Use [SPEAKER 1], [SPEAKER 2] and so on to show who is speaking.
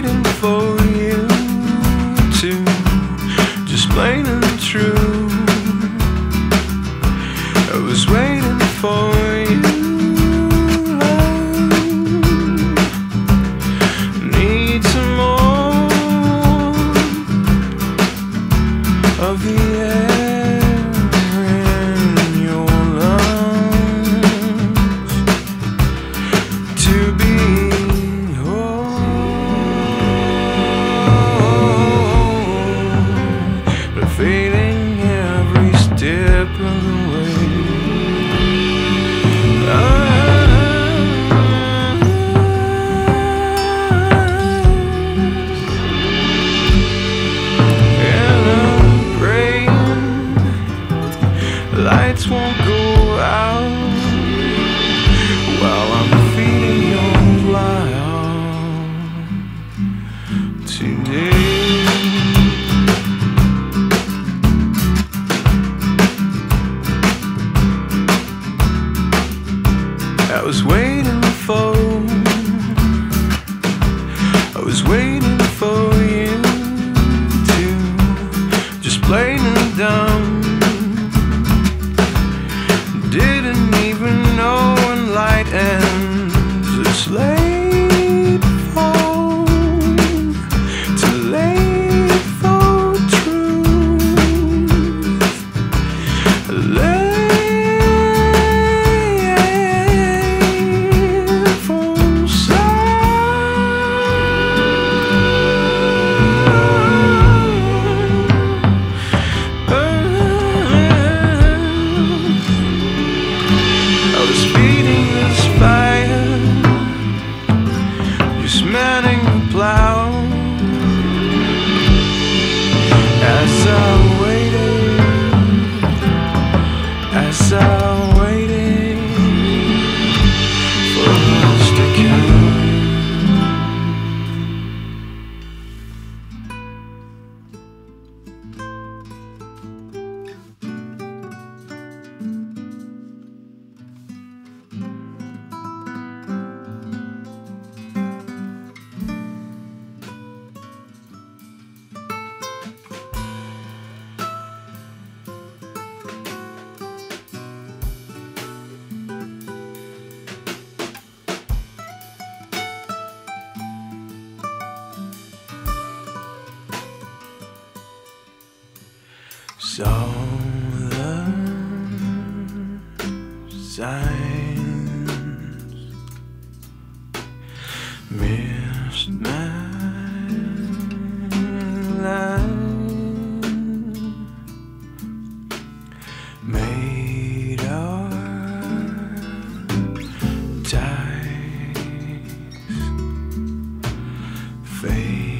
[SPEAKER 1] waiting for you to just plain and true. I was waiting for you. Need some more of the air in your lungs to be whole, fading every step of the way. Lights won't go out while I'm feeding your fire today. I was waiting for you to just plain and dumb. Didn't even know when light ends. It's late for, too late for truth. Late for manning the plow as I waited for us to come. Saw the signs, missed my line, made our ties fade.